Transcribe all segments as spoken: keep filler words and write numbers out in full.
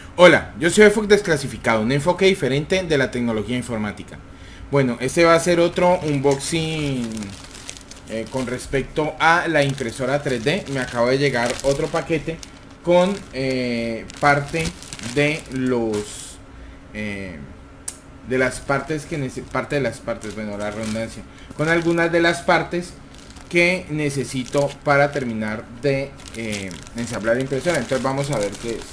Hola, yo soy Efoc Desclasificado, un enfoque diferente de la tecnología informática. Bueno, este va a ser otro unboxing eh, con respecto a la impresora tres D. Me acaba de llegar otro paquete con eh, parte de los eh, de las partes que parte de las partes, bueno, la redundancia, con algunas de las partes que necesito para terminar de eh, ensamblar la impresora. Entonces vamos a ver qué es.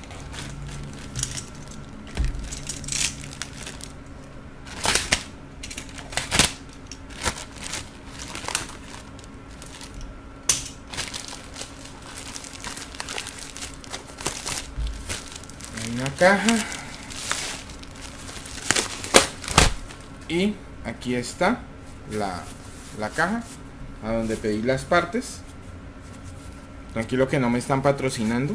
Una caja y aquí está la, la caja a donde pedí las partes. Tranquilo que no me están patrocinando.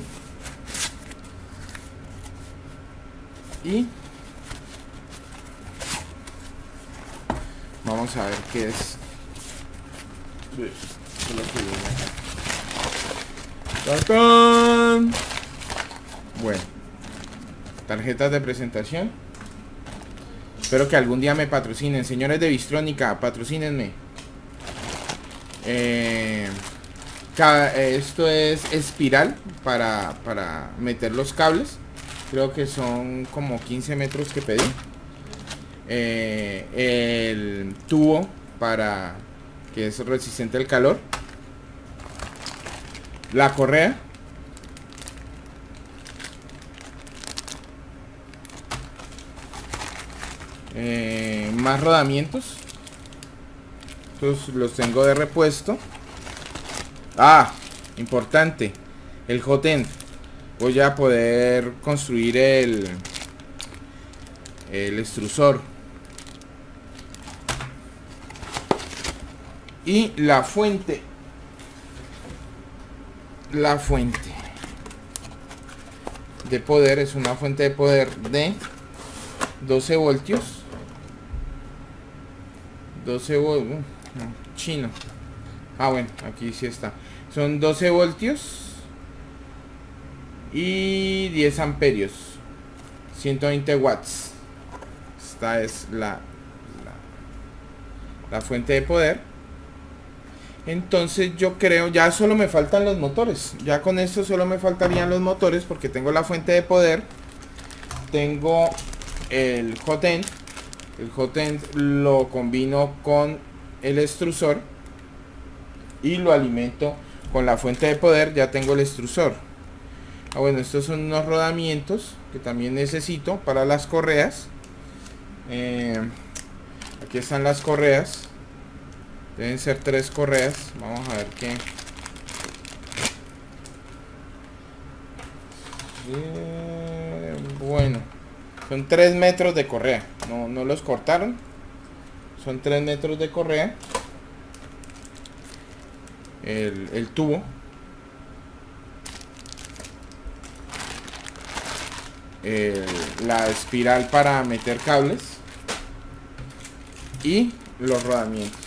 Y vamos a ver qué es, qué es lo que viene acá. ¡Tacán! Bueno, tarjetas de presentación. Espero que algún día me patrocinen. Señores de Bistrónica, patrocínenme. Eh, cada, esto es espiral para, para meter los cables. Creo que son como quince metros que pedí. Eh, el tubo para que es resistente al calor. La correa. Eh, más rodamientos. Estos los tengo de repuesto. Ah, importante, el hot end. Voy a poder construir el el extrusor y la fuente. La fuente de poder es una fuente de poder de doce voltios. doce voltios. No, chino. Ah, bueno, aquí sí está. Son doce voltios y diez amperios. ciento veinte watts. Esta es la, la, la fuente de poder. Entonces yo creo, ya solo me faltan los motores. Ya con esto solo me faltarían los motores, porque tengo la fuente de poder. Tengo el hot end. El hot end lo combino con el extrusor y lo alimento con la fuente de poder. Ya tengo el extrusor. Ah, bueno, estos son unos rodamientos que también necesito para las correas. Eh, aquí están las correas. Deben ser tres correas. Vamos a ver qué. Eh, bueno, son tres metros de correa. No, no los cortaron. Son tres metros de correa. El, el tubo. El, la espiral para meter cables. Y los rodamientos.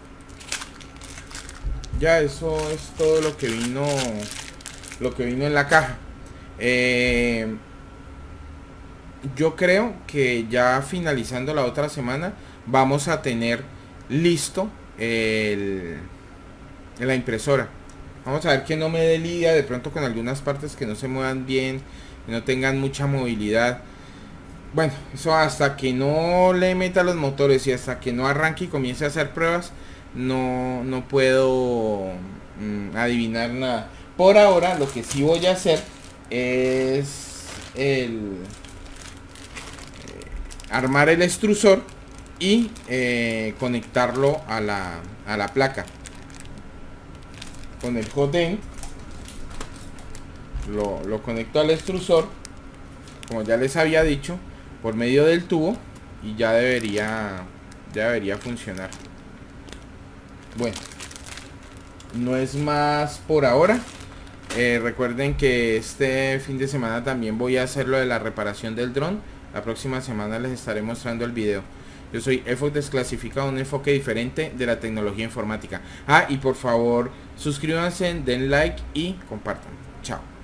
Ya eso es todo lo que vino. Lo que vino en la caja. Eh, yo creo que ya finalizando la otra semana vamos a tener listo el, la impresora. Vamos a ver que no me dé lidia de pronto con algunas partes que no se muevan bien, que no tengan mucha movilidad. Bueno, eso hasta que no le meta los motores y hasta que no arranque y comience a hacer pruebas, no, no puedo mmm, adivinar nada. Por ahora lo que sí voy a hacer es el armar el extrusor y eh, conectarlo a la, a la placa con el hot end. Lo, lo conecto al extrusor, como ya les había dicho, por medio del tubo, y ya debería ya debería funcionar. Bueno, no es más por ahora. Eh, recuerden que este fin de semana también voy a hacer lo de la reparación del dron. La próxima semana les estaré mostrando el video. Yo soy Efoc Desclasificado, un enfoque diferente de la tecnología informática. Ah, y por favor, suscríbanse, den like y compartan. Chao.